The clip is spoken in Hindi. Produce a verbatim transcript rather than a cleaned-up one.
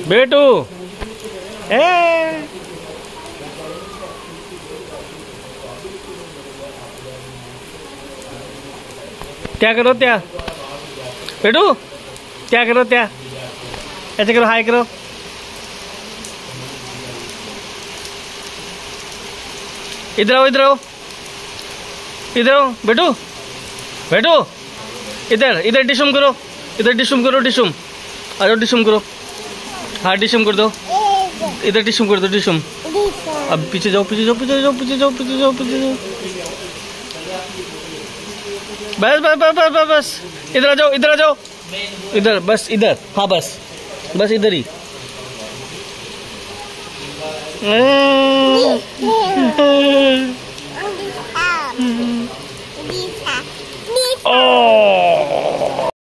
बेटू ए क्या करो त्या बेटू क्या करो त्या ऐसे करो हाय करो इधर आओ इधर आओ इधर आओ बेटू बेटू इधर इधर डिशुम करो इधर डिशुम करो डिशुम आ जाओ डिशुम करो हाँ डिशुम कर दो इधर डिशुम कर दो डिशुम अब पीछे जाओ पीछे जाओ पीछे जाओ पीछे जाओ पीछे जाओ पीछे जाओ बस बस बस बस बस बस इधर आ जाओ इधर आ जाओ इधर बस इधर हाँ बस बस इधर ही ओ